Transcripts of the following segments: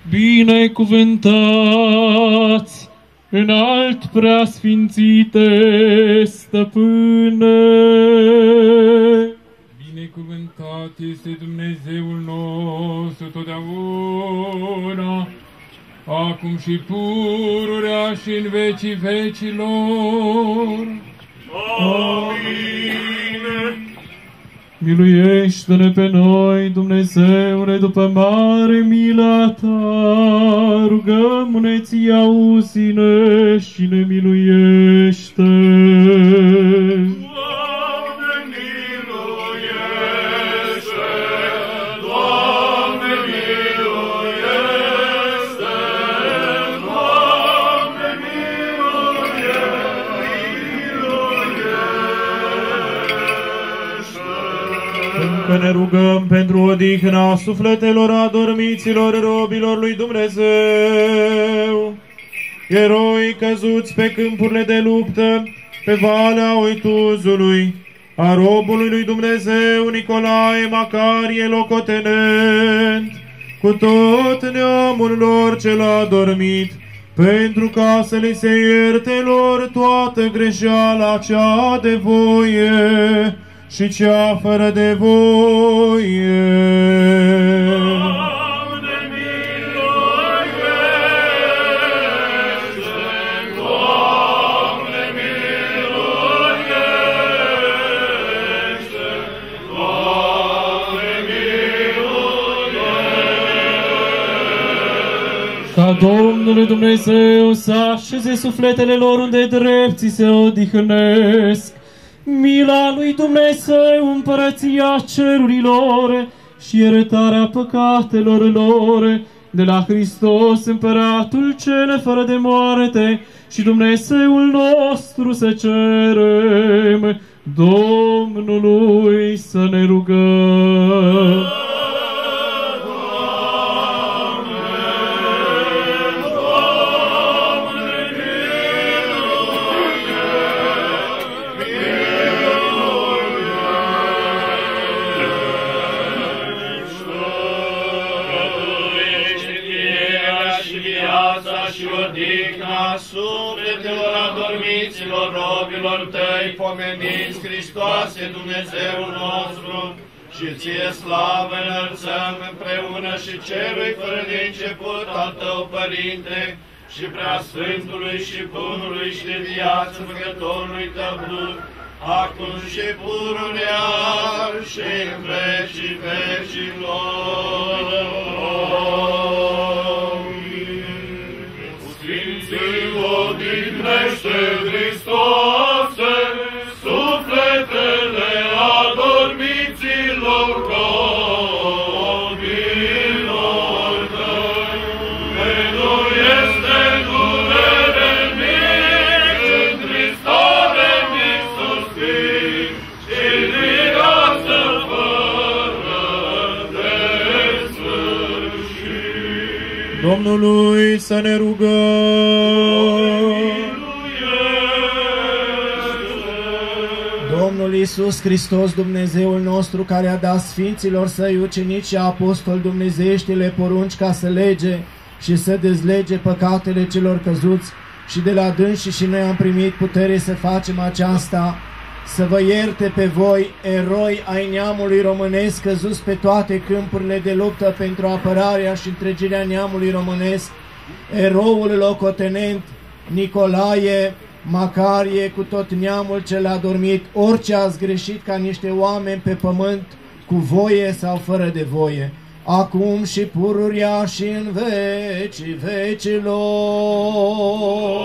Binecuvântați înalt preasfințite stăpâne! Binecuvântat este Dumnezeul nostru totdeauna, acum și pururea și în vecii vecilor. Amin. Miluiește-ne pe noi, Dumnezeule, după mare mila Ta, rugăm-ne Ție, auzi-ne și ne miluiește. Doamne, miluiește! Doamne, miluiește! Doamne, miluiește! Încă ne rugăm pentru odihna sufletelor adormiților robilor lui Dumnezeu, eroi căzuți pe câmpurile de luptă, pe Valea Oituzului, a robului lui Dumnezeu Nicolae Macarie locotenent, cu tot neamul lor cel adormit, pentru ca să li se ierte lor toată greșeala cea de voie și cea fără de voie. Doamne, miluiește! Doamne, miluiește! Doamne, miluiește! Ca Domnul Dumnezeu să așeze sufletele lor unde drepții se odihnesc, mila lui Dumnezeu, împărăția cerurilor și iertarea păcatelor lor, de la Hristos, împăratul cele fără de moarte, și Dumnezeul nostru să cerem, Domnului să ne rugăm. Sufletelor adormiților robilor Tăi, pomeniți, Hristoase, Dumnezeul nostru, și Ție slavă înălțăm împreună și Celui fără de început al Tău, Părinte, și Preasfântului și Bunului și de viață Făcătorului Tău Duh, acum și pururea și în vecii vecilor. Odihnește, Hristoase, sufletele adormiților robilor Tăi. Miluiește durere mici în Hristos Iisus Hristos și viață fără de sfârșit. Domnului să ne rugăm. Domnul Iisus Hristos, Dumnezeul nostru, care a dat sfinților Săi ucenici și apostoli dumnezeieștile porunci ca să lege și să dezlege păcatele celor căzuți, și de la dânsii și noi am primit putere să facem aceasta, să vă ierte pe voi, eroi ai neamului românesc, căzuți pe toate câmpurile de luptă pentru apărarea și întregirea neamului românesc, eroul locotenent Nicolae Macarie, cu tot neamul cel adormit, orice ați greșit ca niște oameni pe pământ, cu voie sau fără de voie, acum și pururia și în vecii vecilor.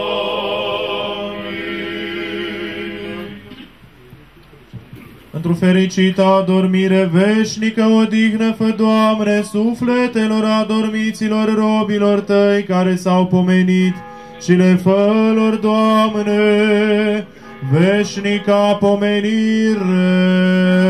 Într-o fericită adormire veșnică odihnă fă, Doamne, sufletelor adormiților robilor Tăi care s-au pomenit, și le fă lor, Doamne, veșnica pomenire.